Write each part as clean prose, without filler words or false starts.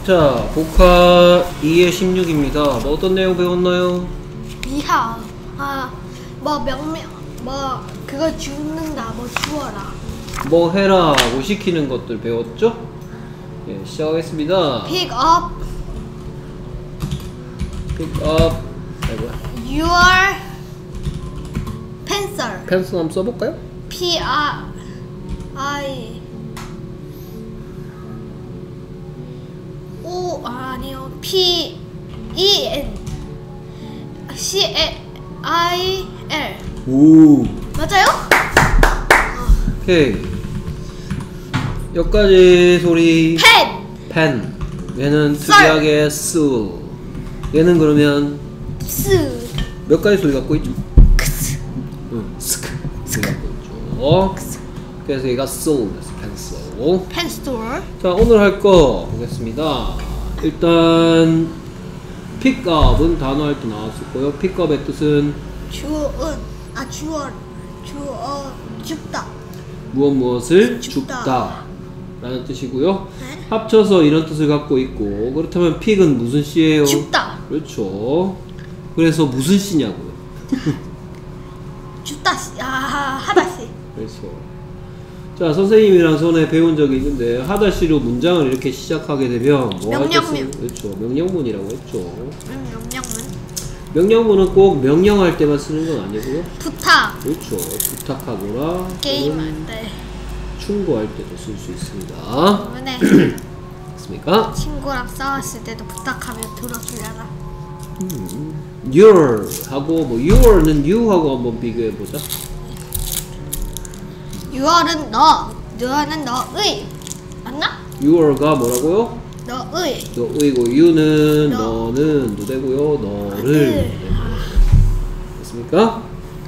자, 복화 2의 16입니다. 뭐 어떤 내용 배웠나요? 비하. 뭐 명명, 뭐 그거 죽는다, 뭐 주워라. 뭐 해라, 뭐 시키는 것들 배웠죠? 예, 시작하겠습니다. Pick up your pencil. 펜슬 한번 써볼까요? 아니요. P-E-N-C-I-L. 오. 맞아요? 오케이. 여기까지 소리. 펜. 얘는 특이하게 S. 얘는 그러면 스. 몇 가지 소리 갖고 있죠? 크스. 스크. 소리 갖고 있죠. 그래서 얘가 soul, 펜슬. 펜스토어. 자, 오늘 할 거 보겠습니다. 일단 pick up은 단어 할 때 나왔을 거예요. pick up의 뜻은 줍다. 무엇을 줍다. 줍다 라는 뜻이고요. 네? 합쳐서 이런 뜻을 갖고 있고, 그렇다면 pick은 무슨 시예요? 줍다. 그렇죠. 그래서 무슨 시냐고요? 줍다 씨. 하다 씨. 그렇죠. 자, 선생님이랑 전에 배운 적이 있는데 하다시로 문장을 이렇게 시작하게 되면 뭐 할 때 쓰는, 명령문. 그렇죠. 명령문이라고 했죠. 명령문. 명령문은 꼭 명령할 때만 쓰는 건 아니고요. 부탁. 그렇죠. 부탁하거나 게임할 때. 충고할 때도 쓸 수 있습니다. 때문에 됐습니까? 친구랑 싸웠을 때도 부탁하면 들어주려나. your 하고 뭐 your는 you 하고 한번 비교해 보자. 유월은 너. 너는 너의. 맞나? your가 뭐라고요? 너의. 너의고 you는 너. 너는 누대고요. 너를 네. 됐습니까?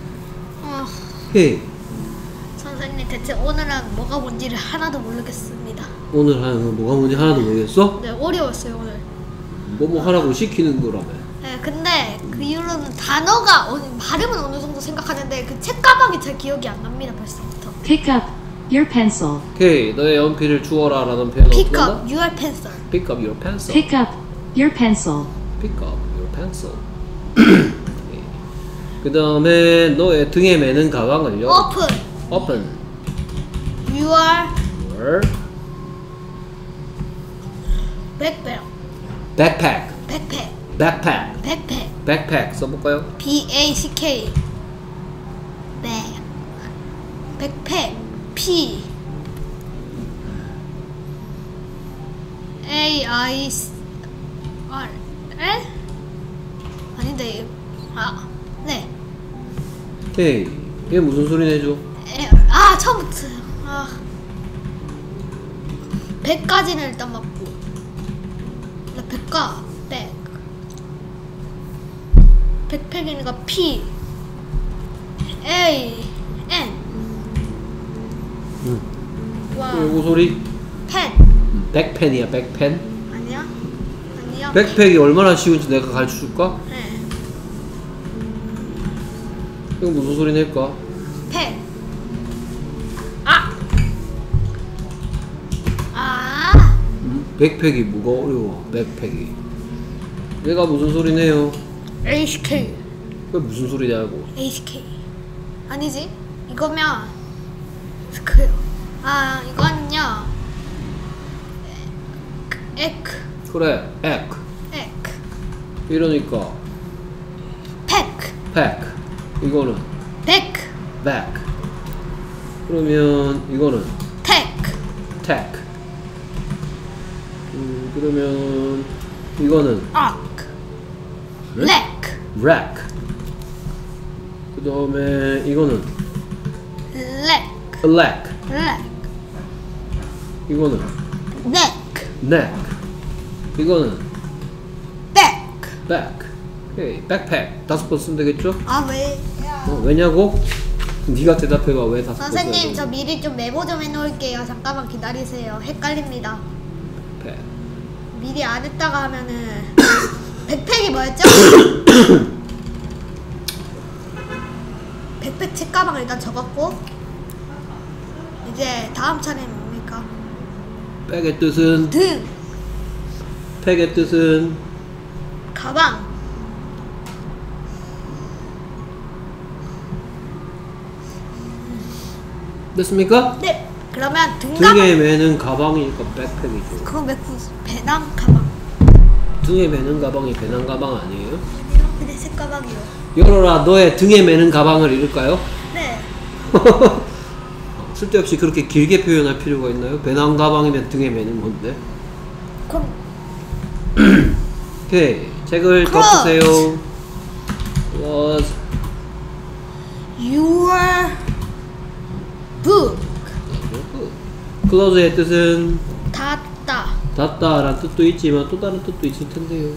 오케이. 선생님 대체 오늘은 뭐가 뭔지를 하나도 모르겠습니다. 오늘 하는 뭐가 뭔지 하나도 모르겠어? 네, 어려웠어요 오늘. 뭐 하라고 시키는 거라며. 네, 근데 그 이후로는 단어가 발음은 어느 정도 생각하는데 그 책가방이 잘 기억이 안 납니다 벌써부터. Pick up your pencil. 오케이. 너의 연필을 주워라 라는 표현 Pick 어떤가? up your pencil. Pick up your pencil. Pick up your pencil. Pick up your pencil. 그 다음에 너의 등에 매는 가방을요. Open. Your backpack. backpack 써볼까요? BACK. 백팩. P A-I-R. 에? 아닌데. 네. 오케이. 얘 무슨 소리 내죠? 처음부터. 100까지는 일단 맞고. 나 100과 백팩이니까 P A N. 와. 요거 소리? 펜. 백펜이야, 백펜. 아니야? 백팩이 얼마나 쉬운지 내가 가르쳐 줄까? 네. 이거 무슨 소리 낼까? 펜. 백팩이 뭐가 어려워? 백팩이. 얘가 무슨 소리 내요? HK. 그 무슨 소리냐고? HK. 아니지? 이거면 그요. 이거는요. 에크. 그래, 액. 에크. 이러니까 팩. 팩. 이거는 백. 백. 그러면 이거는 테크. 택. 그러면 이거는 아크. 렉. 렉. 그 다음에 이거는 렉. 렉. 렉. 이거는 넥. 넥. 이거는 백. 백. 오케이. 백팩 5번 쓰면 되겠죠? 왜? 왜냐고? 네가 대답해봐. 왜 5번 선생님 저 미리 좀 메모 좀 해놓을게요. 잠깐만 기다리세요. 헷갈립니다. 팩. 미리 안 했다가 하면은 백팩이 뭐였죠? 백팩 책가방을 일단 적었고 이제 다음 차례는 뭡니까? 백의 뜻은 등. 팩의 뜻은 가방. 됐습니까? 네. 그러면 등가방. 등에 매는 가방이니까 백팩이죠. 그건 왜 배낭 가방? 등에 매는 가방이 배낭 가방 아니에요? 아니요. 근데 새 가방이요. 열어라 너의 등에 매는 가방을 읽을까요? 네. 쓸데없이 그렇게 길게 표현할 필요가 있나요? 배낭 가방이면 등에 매는 건데. 그럼 오케이 책을 덮으세요. Was your book. close의 뜻은 닫다. 닫다라는 뜻도 있지만 또 다른 뜻도 있을 텐데요.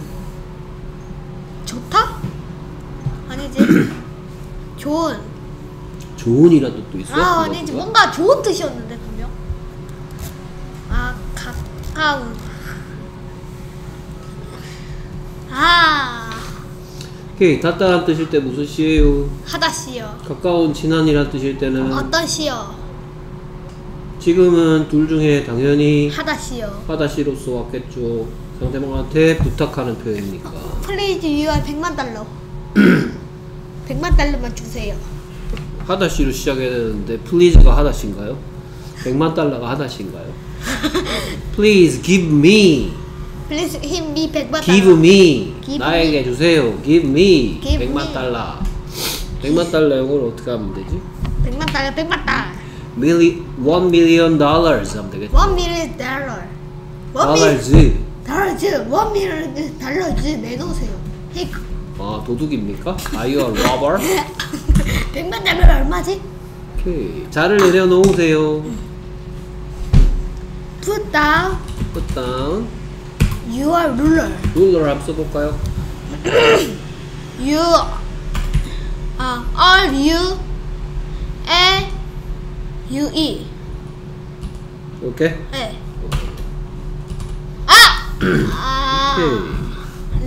좋다? 아니지. 좋은. 좋은이란 뜻도 있어요? 아 아니지. close가? 뭔가 좋은 뜻이었는데 분명. 아 가까운. 아 오케이 닫다란 뜻일 때 무슨 시예요? 하다시요. 가까운 친한이란 뜻일 때는 어떤 시요? 지금은 둘 중에 당연히 하다시요. 하다시로서 왔겠죠. 상대방한테 부탁하는 표현이니까. 플레이즈 유알 100만 달러. 100만 달러만 주세요. 하다시로 시작해야 되는데 please가 하다시인가요? 100만 달러가 하다시인가요? Please give me. 플레이즈 힘미 100만 달러. Give me. Give 나에게 주세요. Give me. Give 100만 me. 달러. 100만 달러 영어로 어떻게 하면 되지? 100만 달러 100만 달러. $1 million 하면 되겠죠. 1 million 달러. dollars. 달러즈 1 million 달러즈 내놓으세요. 헤이크. 아 도둑입니까? Are you a robber? 100만 달러 얼마지? 오케이. 자를 내려놓으세요. Put down Put down. your ruler. 룰러를 한번 써볼까요? You R U A U E. 이렇게. 네. 아! 오케이.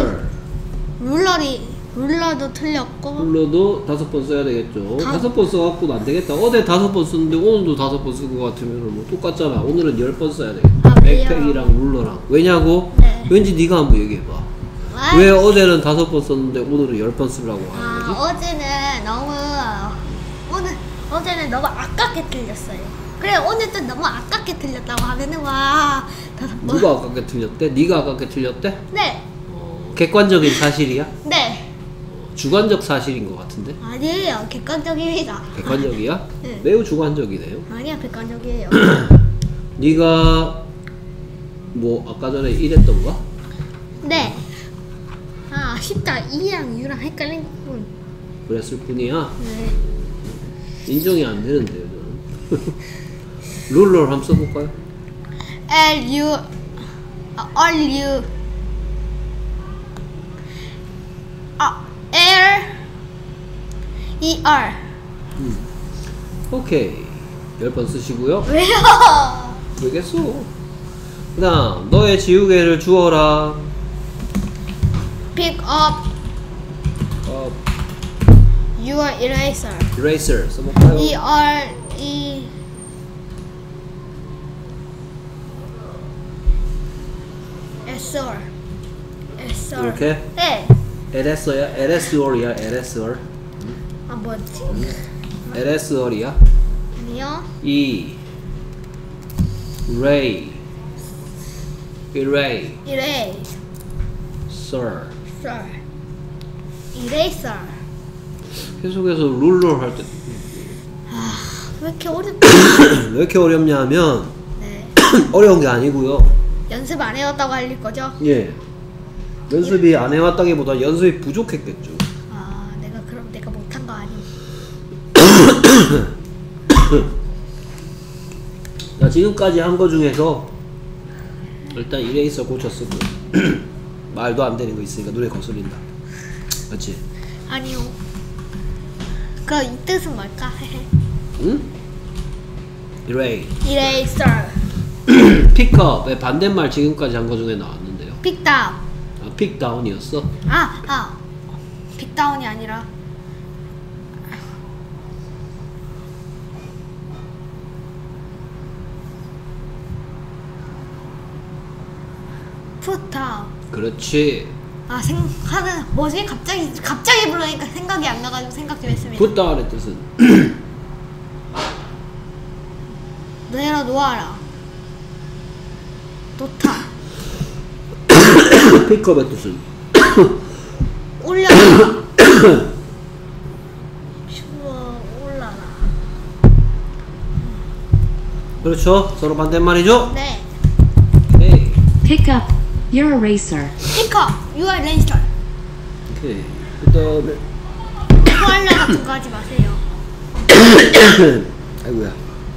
룰러도 틀렸고. 룰러도 5번 써야 되겠죠. 다- 5번 써갖고는 안 되겠다. 어제 5번 썼는데 오늘도 5번 쓴 것 같으면 뭐 똑같잖아. 오늘은 10번 써야 되겠다. 아, 왜요? 백팩이랑 룰러랑. 왜냐고? 네. 왠지 네가 한번 얘기해봐. 아, 왜 어제는 5번 썼는데 오늘은 10번 쓰려고 하는 거지? 어제는 너무 아깝게 틀렸어요. 그래 오늘도 너무 아깝게 틀렸다고 하면은 와 5번. 누가 아깝게 틀렸대? 네가 아깝게 틀렸대? 네. 객관적인 사실이야? 네. 주관적 사실인 것 같은데? 아니에요. 객관적입니다. 객관적이야? 네. 매우 주관적이네요. 아니야 객관적이에요. 네가 뭐 아까 전에 이랬던가? 네. 아 쉽다. 2랑 6랑 헷갈린 군. 그랬을 뿐이야. 네. 인정이 안 되는데요, 저는. 룰러를 한번 써볼까요? L U L E R. 오케이. 10번 쓰시고요. 왜요? 되겠어. 그 다음, 너의 지우개를 주워라. Pick up your eraser. eraser 써볼까요? E R E S R. S R. 이렇게? 네. LS야? LSR이야, LSR. 아 뭐지? LSR이야? 아니요. E. Ray. Erase. Eraser. Sir. Eraser. 계속해서 룰러 할 때 왜 이렇게 어렵? 왜 이렇게 어렵냐 하면 네. 어려운 게 아니고요. 연습 안 해왔다고 알릴 거죠? 예. 연습이 안 해왔다기보다 연습이 부족했겠죠. 아, 내가 못한 거 아니? 자, 지금까지 한 거 중에서 일단 이레이서 고쳤으고 말도 안 되는 거 있으니까 노래 거슬린다. 맞지? 아니요. 그 이 뜻은 뭘까? 응? 이레이. Eraser. 픽업의 반대말 지금까지 한 거 중에 나왔는데요. Pick down. 아, 픽다운이었어? Pick down이 아니라 푸타. 그렇지. 아 생각하는 뭐지? 갑자기 부르니까 생각이 안 나가지고 생각 좀 했습니다. put down의 뜻은 내려놓아라. 놓다. pick up의 뜻은 올려라. 추워 올라라. 그렇죠. 서로 반대말이죠. 네. 오케이. Pick up your eraser. 피커. You are racer. 오케이. 그 다음에 코알라 같은 거 하지 마세요. 아이고야.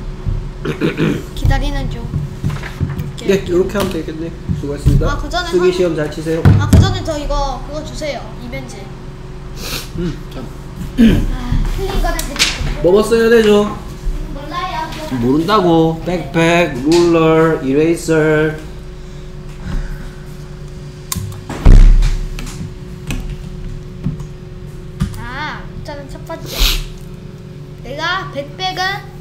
기다리는 중. 네, 이렇게 하면 되겠네. 수고했습니다. 아, 그 전에 쓰기 한- 시험 잘 치세요. 아, 그 전에 저 그거 주세요. 이벤트. 자, 틀린 거는 드릴게요. 뭐뭐 써야 되죠? 몰라요. 모른다고. 백팩, 룰러, 이레이서. 아, 일단은 첫 번째. 내가 백백은